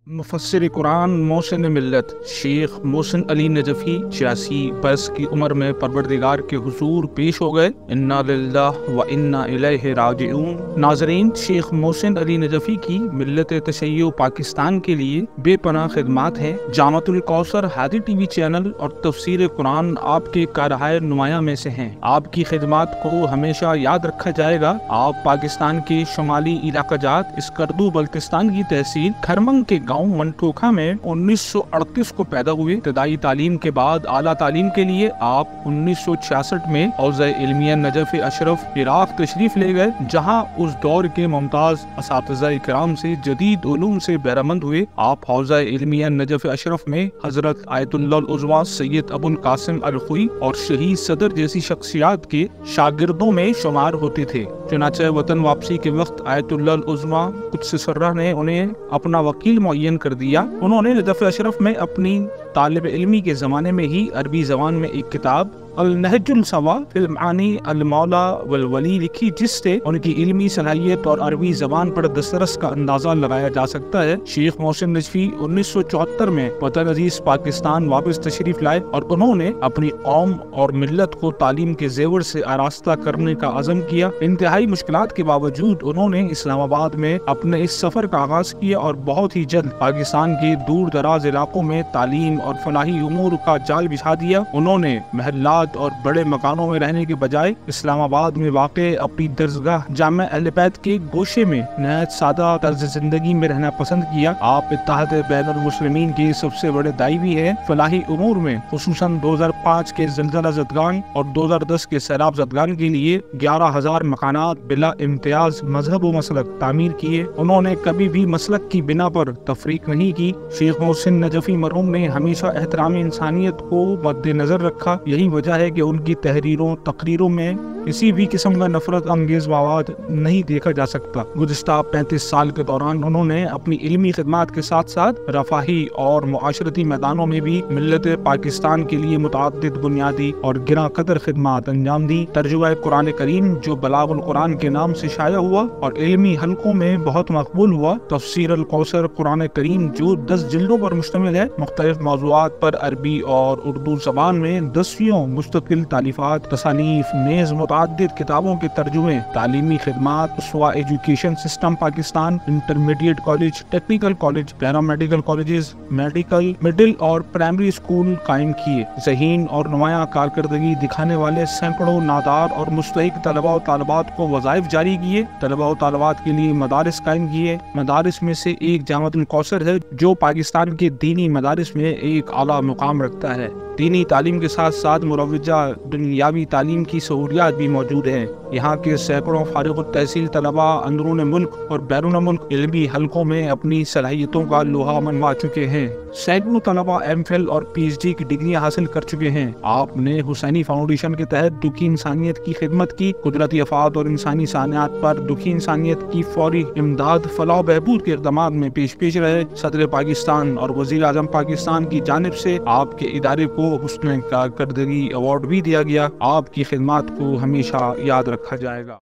मुफस्सिर कुरान मोहसिन मिल्लत शेख मोहसिन अली नजफी 86 बरस की उम्र में परवरदिगार के हुजूर पेश हो गए। इन्ना लिल्लाह व इन्ना इलैहि राजिऊन। नाज़रीन, शेख मोहसिन अली नजफी की मिल्लत तशय्युअ पाकिस्तान के लिए बेपनाह खिदमात हैं। जामतुल कौसर हादी टीवी चैनल और तफसीर कुरान आपके कारहाय नुमाया में से हैं। आपकी खिदमात को हमेशा याद रखा जाएगा। आप पाकिस्तान के शुमाली इलाका जात स्कर्दू बल्तिस्तान की तहसील खरमंग के गांव मंटोखा में 1938 को पैदा हुए। इब्तदाई तालीम के बाद आला तालीम के लिए आप 1966 में हौज़ा इल्मिया नजफ अशरफ इराक तशरीफ ले गए, जहां उस दौर के मुमताज असातिज़ा किराम से जदीद उलूम से बहरामंद हुए। आप हौज़ा इल्मिया नजफ अशरफ में हजरत आयतुल्लाह उज़्मा सैयद अबुल कासिम अल-खुई और शहीद सदर जैसी शख्सियात के शागिर्दों में शुमार होते थे। चुनांचे वतन वापसी के वक्त आयतुल्लाह उज़्मा कुद्स सर्रा ने उन्हें अपना वकील मुअय्यन कर दिया। उन्होंने नजफ अशरफ में अपनी तालिब इल्मी के ज़माने में ही अरबी ज़बान में एक किताब अल-नहजुल सवा फिल मानी अल-मौला वल वली लिखी, जिससे उनकी इल्मी सलाहियत और अरबी ज़बान पर दस्तरस का अंदाज़ा लगाया जा सकता है। शेख मोहसिन नजफी 1974 में वतन अजीज पाकिस्तान वापस तशरीफ लाए और उन्होंने अपनी कौम और मिल्लत को तालीम के जेवर से आरास्ता करने का अज़म किया। इंतहाई मुश्किलात के बावजूद उन्होंने इस्लामाबाद में अपने इस सफ़र का आगाज़ किया और बहुत ही जल्द पाकिस्तान के दूर दराज इलाकों में तालीम और फलाही उमूर का जाल बिछा दिया। उन्होंने महल्लात और बड़े मकानों में रहने के बजाय इस्लामाबाद में वाक़े अपनी दरसगाह जामे अहले बैत के गोशे में नहायत सादा तर्ज जिंदगी में रहना पसंद किया। आप इत्तेहाद बैनुल मुस्लिमीन के सबसे बड़े दाई भी हैं। फलाही उमूर में खुसूसन 2005 के ज़लज़ला ज़दगान और 2010 के सैलाब ज़दगान के लिए 11,000 मकानात बिला इम्तियाज मजहब व मसलक तामीर किए। उन्होंने कभी भी मसलक की बिना पर तफरीक नहीं की। शेख मोहसिन नजफी मरहूम ने हमेशा एहतराम इंसानियत को मद्देनजर रखा। यही वजह है कि उनकी तहरीरों तकरीरों में किसी भी किस्म का नफरत अंगेज मवाद नहीं देखा जा सकता। गुज़िश्ता 35 साल के दौरान उन्होंने अपनी इल्मी खिदमात के साथ साथ रफाही और मुआशरती मैदानों में भी मिल्लत पाकिस्तान के लिए मुतअद्दिद बुनियादी और गिरा कदर खिदमात अंजाम दी। तर्जुमा कुरान करीम जो बलागुल कुरान के नाम से शाया हुआ और इल्मी हलकों में बहुत मकबूल हुआ। तफसीर अल कौसर कुरान करीम जो 10 जिल्दों पर मुश्तमिल है। मुख्तलिफ मौज़ूआत पर अरबी और उर्दू ज़बान में 10 मुस्तकिल तालीफात, तसानीफ, नेज़ मुतअद्दिद किताबों के तर्जुमे, तालीमी खिदमात, Uswa education system Pakistan, intermediate college, technical college, paramedical colleges, medical, middle और प्राइमरी स्कूल कायम किए। ज़हीन और नुमाया कारकर्दगी दिखाने वाले सैकड़ों नादार और मुस्तहिक तलबा और तालिबात को वज़ाइफ जारी किए। तलबा और तालिबात के लिए मदारिस कायम किए। मदारिस में से एक जामतुल कौसर है जो पाकिस्तान के दीनी मदारिस में एक आला मुकाम रखता है। दीनी तालीम के साथ साथ मुरव्वजा दुनियावी तालीम की सहूलियात भी मौजूद हैं। यहाँ के सैकड़ों फारिग तहसील तलबा अंदरून मुल्क और बैरून मुल्क इल्मी हलकों में अपनी सलाहियतों का लोहा मनवा चुके हैं। सैकड़ों तलबा एमफिल और पीएचडी की डिग्रियां हासिल कर चुके हैं। आपने हुसैनी फाउंडेशन के तहत दुखी इंसानियत की खिदमत की। कुदरती आफात और इंसानी सानियात पर दुखी इंसानियत की फौरी इमदाद, फलाह बहबूद के इक़दामात में पेश रहे। सदर पाकिस्तान और वज़ीर आज़म पाकिस्तान की जानिब से आपके इदारे को हुस्न कारकर्दगी अवार्ड भी दिया गया। आपकी खिदमात को हमेशा याद रखा जाएगा।